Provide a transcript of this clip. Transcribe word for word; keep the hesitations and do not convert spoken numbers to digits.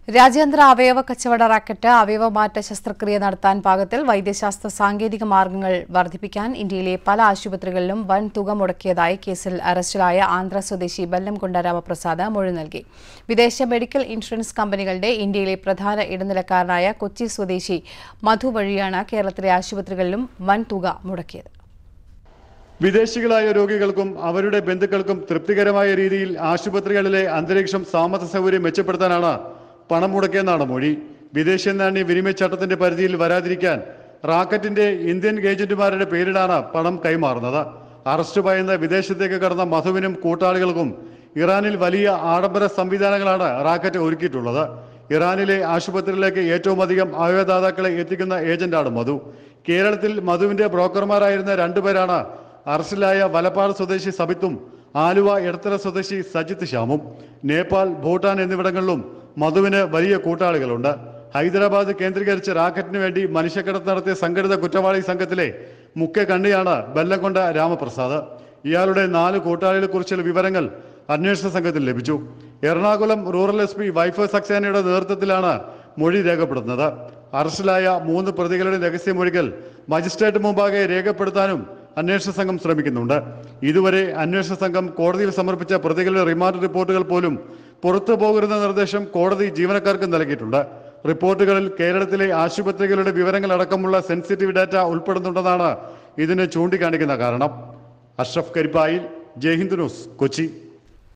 രാജ്യാന്തര അവയവ കച്ചവട റാക്കറ്റ് അവയവമാറ്റ ശസ്ത്രക്രിയ നടത്താൻ പാകത്തിൽ വൈദ്യശാസ്ത്ര സാങ്കേതിക മാർഗങ്ങൾ വർദ്ധിപ്പിക്കാൻ ഇന്ത്യയിലെ പല ആശുപത്രികളിലും വൻ തുക മുടക്കിയതായി കേസിൽ അറസ്റ്റിലായ ആന്ധ്ര സ്വദേശി ബെല്ലംകൊണ്ട രാമപ്രസാദ് മൊഴി നൽകി. വിദേശ മെഡിക്കൽ ഇൻഷുറൻസ് കമ്പനികളുടെ ഇന്ത്യയിലെ പ്രധാന ഇടനിലക്കാരനായ കൊച്ചി സ്വദേശി മധു വഴിയാണ് കേരളത്തിലെ ആശുപത്രികളിലും വൻ തുക മുടക്കിയത്. വിദേശികളായ രോഗികൾക്കും അവരുടെ ബന്ധുക്കൾക്കും തൃപ്തികരമായ രീതിയിൽ ആശുപത്രികളിലെ അന്തരീക്ഷം താമസ സൗകര്യം മെച്ചപ്പെടുത്താനാണ് പണം മുടക്കിയെന്നാണ് മൊഴി. വിദേശ നാണ്യ വിനിമയ ചട്ടത്തിന്റെ പരിധിയിൽ വരാതിരിക്കാൻ റാക്കറ്റിന്റെ ഇന്ത്യൻ ഏജന്റുമാരുടെ പേരിലാണ് പണം കൈമാറുന്നത്. അറസ്റ്റ് ഭയന്ന് വിദേശത്തേക്ക് കടന്ന മധുവിനും കൂട്ടാളികൾക്കും ഇറാനിൽ വലിയ ആഡംബര സംവിധാനങ്ങളാണ് റാക്കറ്റ് ഒരുക്കിയിട്ടുള്ളത്. ഇറാനിലെ ആശുപത്രിയിലേക്ക് ഏറ്റവും അധികം അവയവദാതാക്കളെ എത്തിക്കുന്ന ഏജന്റാണ് മധു. കേരളത്തിൽ മധുവിന്റെ ബ്രോക്കർമാരായിരുന്ന രണ്ടുപേരാണ് അറസ്റ്റിലായ വലപ്പാട് സ്വദേശി സബിത്തും ആലുവ എടത്തല സ്വദേശി സജിത്ത് ശ്യാമും. നേപ്പാൾ, ഭൂട്ടാൻ എന്നിവിടങ്ങളിലും മധുവിന് വലിയ കൂട്ടാളികളുണ്ട്. ഹൈദരാബാദ് കേന്ദ്രീകരിച്ച് റാക്കറ്റിന് വേണ്ടി മനുഷ്യക്കടത്ത് നടത്തിയ സംഘടിത കുറ്റവാളി സംഘത്തിലെ മുഖ്യ കണ്ണിയാണ് ബെല്ലംകൊണ്ട രാമപ്രസാദ്. ഇയാളുടെ നാല് കൂട്ടാളികളെ കുറിച്ചുള്ള വിവരങ്ങൾ അന്വേഷണ സംഘത്തിൽ ലഭിച്ചു. Ernakulam rural S P Vaibhav സക്സേനയുടെ നേതൃത്വത്തിലാണ് മൊഴി രേഖപ്പെടുത്തുന്നത്. അറസ്റ്റിലായ മൂന്ന് പ്രതികളുടെ രഹസ്യമൊഴികൾ മജിസ്ട്രേറ്റ് മുമ്പാകെ രേഖപ്പെടുത്താനും അന്വേഷണ സംഘം ശ്രമിക്കുന്നുണ്ട്. ഇതുവരെ അന്വേഷണ സംഘം കോടതിയിൽ സമർപ്പിച്ച പ്രതികളുടെ റിമാൻഡ് റിപ്പോർട്ടുകൾ പോലും പുറത്തു പോകരുന്ന നിർദ്ദേശം കോടതി ജീവനക്കാർക്ക് നൽകിയിട്ടുണ്ട്. റിപ്പോർട്ടുകളിൽ കേരളത്തിലെ ആശുപത്രികളുടെ വിവരങ്ങൾ അടക്കമുള്ള സെൻസിറ്റീവ് ഡാറ്റ ഉൾപ്പെടുന്നുണ്ടെന്നാണ് ഇതിന് ചൂണ്ടിക്കാണിക്കുന്ന കാരണം. അഷ്റഫ് കരിപ്പായിൽ, ജയ് ഹിന്ദ് ന്യൂസ്, കൊച്ചി.